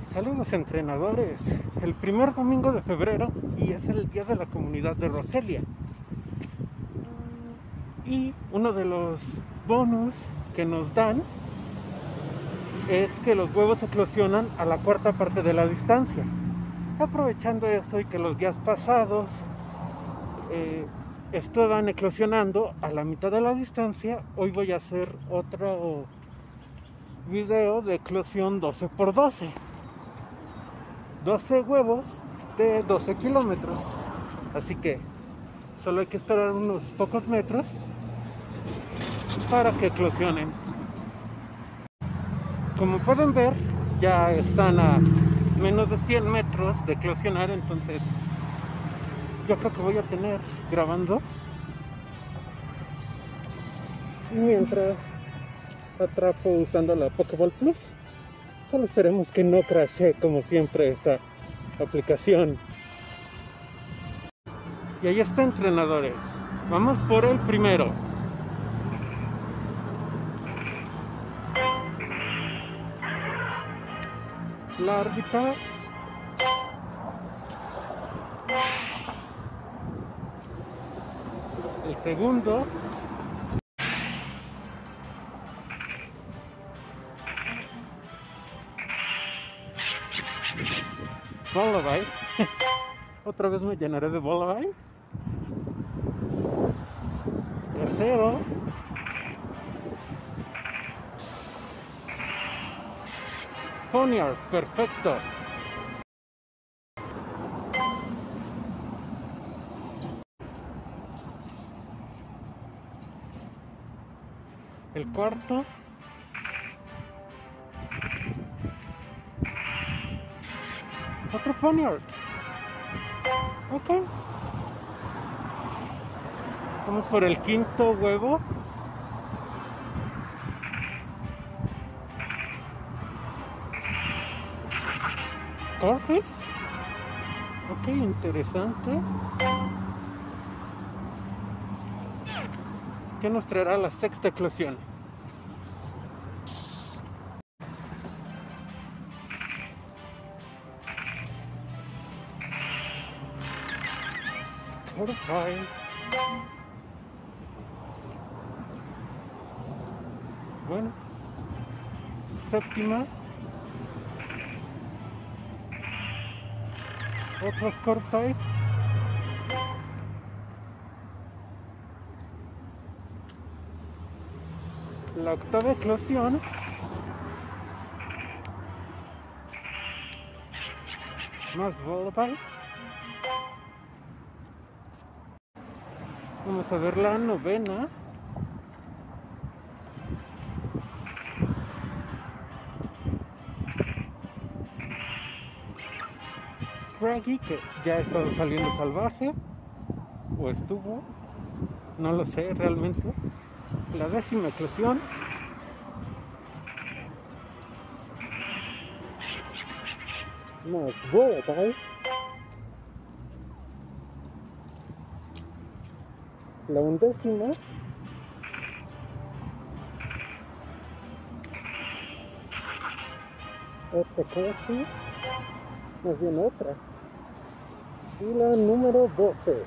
Saludos entrenadores, el primer domingo de febrero y es el día de la comunidad de Roselia. Y uno de los bonus que nos dan es que los huevos eclosionan a la cuarta parte de la distancia. Aprovechando eso y que los días pasados estaban eclosionando a la mitad de la distancia, hoy voy a hacer otro video de eclosión 12×12. 12 huevos de 12 kilómetros. Así que solo hay que esperar unos pocos metros para que eclosionen. Como pueden ver, ya están a menos de 100 metros de eclosionar, entonces yo creo que voy a tener grabando mientras atrapo usando la Pokéball Plus. Solo esperemos que no crashee como siempre esta aplicación. Y ahí está, entrenadores. Vamos por el primero. La órbita. El segundo. Lullaby. Otra vez me llenaré de Lullaby. Tercero. Poniard, perfecto. El cuarto. Otro Poniard. Ok. Vamos por el quinto huevo. Corfish. Ok, interesante. ¿Qué nos traerá la sexta eclosión? Scorpio. Bueno, séptima. Otro Scorpio. La octava eclosión. Más Lullaby. Vamos a ver la novena. Scraggy, que ya ha estado saliendo salvaje. O estuvo. No lo sé realmente. La décima eclosión. Más Lullaby. La undécima. Otra cosa. Más bien otra. Y la número 12.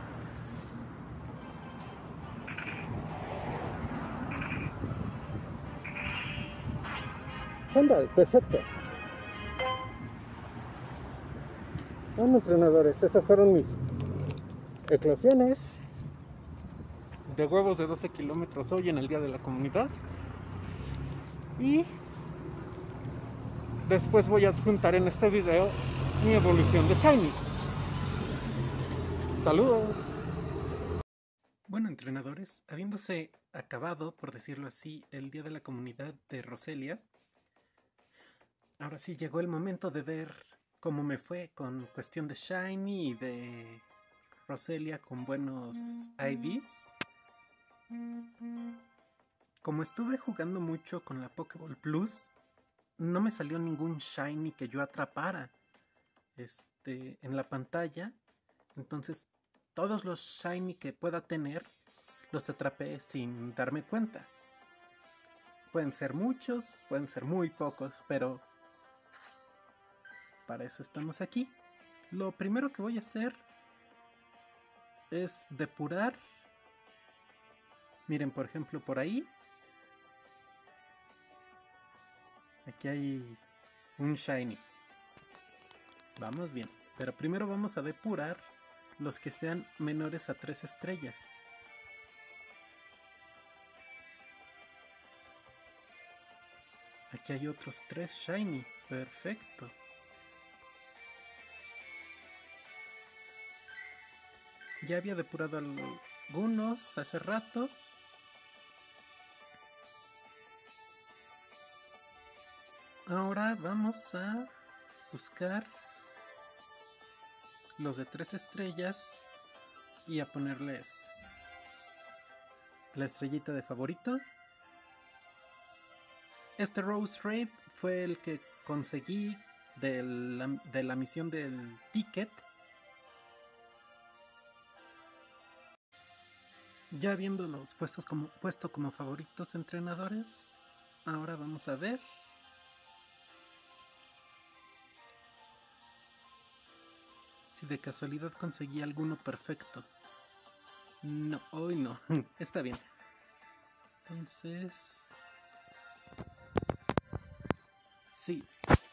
Sandal, perfecto. Bueno, entrenadores, esas fueron mis eclosiones de huevos de 12 kilómetros hoy en el Día de la Comunidad. Y después voy a adjuntar en este video mi evolución de Shiny. ¡Saludos! Bueno, entrenadores, habiéndose acabado, por decirlo así, el Día de la Comunidad de Roselia, ahora sí llegó el momento de ver cómo me fue con cuestión de Shiny y de Roselia con buenos IVs. Como estuve jugando mucho con la Pokéball Plus, no me salió ningún Shiny que yo atrapara en la pantalla. Entonces todos los Shiny que pueda tener los atrapé sin darme cuenta. Pueden ser muchos, pueden ser muy pocos, pero para eso estamos aquí. Lo primero que voy a hacer es depurar. Miren, por ejemplo, por ahí. Aquí hay un shiny. Vamos bien. Pero primero vamos a depurar los que sean menores a 3 estrellas. Aquí hay otros 3 shiny. Perfecto. Ya había depurado algunos hace rato. Ahora vamos a buscar los de 3 estrellas y a ponerles la estrellita de favoritos. Este Rose Raid fue el que conseguí de la misión del ticket. Ya habiéndolos puesto como favoritos entrenadores, ahora vamos a ver si de casualidad conseguí alguno perfecto. No, hoy no. Está bien. Entonces... sí.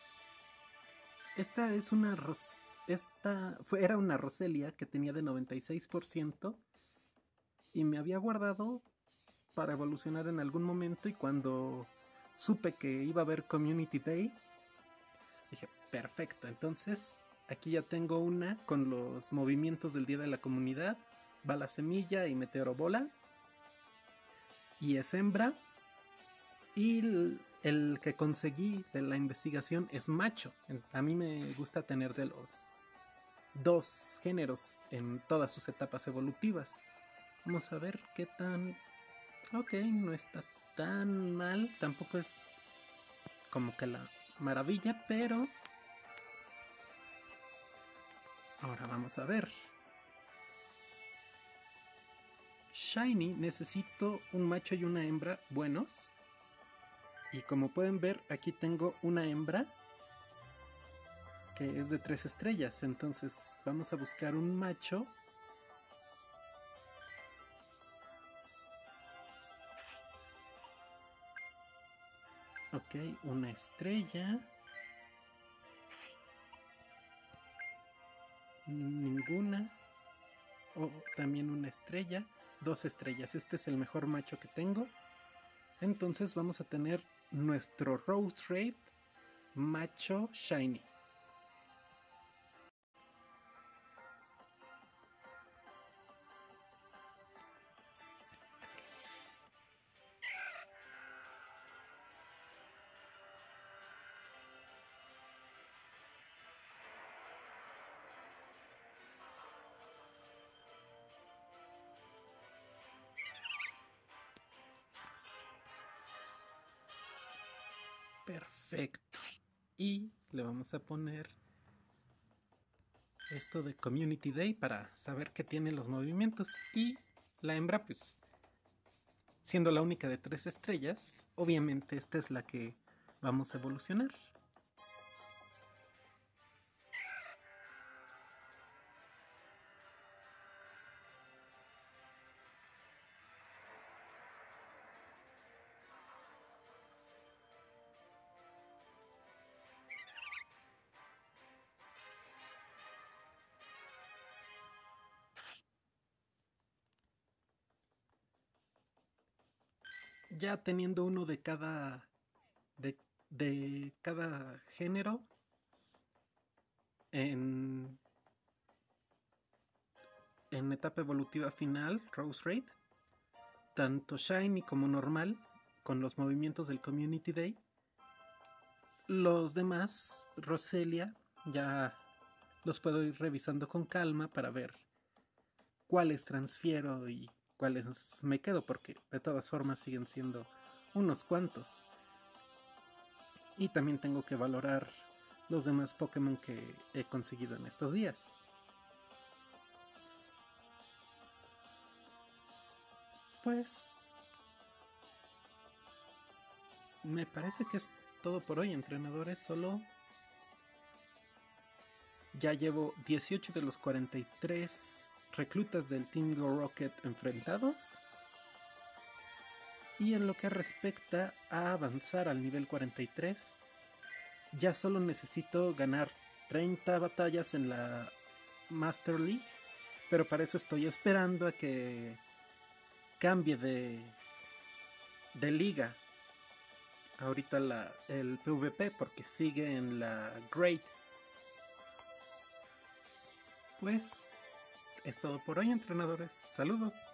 Esta es una... era una Roselia que tenía de 96%. Y me había guardado para evolucionar en algún momento, y cuando supe que iba a haber Community Day, dije, perfecto, entonces aquí ya tengo una con los movimientos del Día de la Comunidad, Bala Semilla y Meteoro Bola, y es hembra, y el que conseguí de la investigación es macho. A mí me gusta tener de los 2 géneros en todas sus etapas evolutivas. Vamos a ver qué tan... ok, no está tan mal. Tampoco es como que la maravilla, pero... ahora vamos a ver. Shiny, necesito un macho y una hembra buenos. Y como pueden ver, aquí tengo una hembra que es de 3 estrellas. Entonces vamos a buscar un macho. Ok, una estrella. Ninguna. También una estrella. 2 estrellas. Este es el mejor macho que tengo. Entonces vamos a tener nuestro Rose Raid macho shiny. Perfecto. Y le vamos a poner esto de Community Day para saber que tiene los movimientos. Y la hembra, pues, siendo la única de 3 estrellas, obviamente esta es la que vamos a evolucionar. Ya teniendo uno de cada de cada género en etapa evolutiva final, Rose Raid, tanto Shiny como normal, con los movimientos del Community Day. Los demás, Roselia, ya los puedo ir revisando con calma para ver cuáles transfiero y cuáles me quedo, porque de todas formas siguen siendo unos cuantos. Y también tengo que valorar los demás Pokémon que he conseguido en estos días. Pues me parece que es todo por hoy, entrenadores. Solo Ya llevo 18 de los 43 reclutas del Team Go Rocket enfrentados. Y en lo que respecta a avanzar al nivel 43, ya solo necesito ganar 30 batallas en la Master League, pero para eso estoy esperando a que cambie de liga ahorita el PvP, porque sigue en la Great. Pues es todo por hoy, entrenadores. Saludos.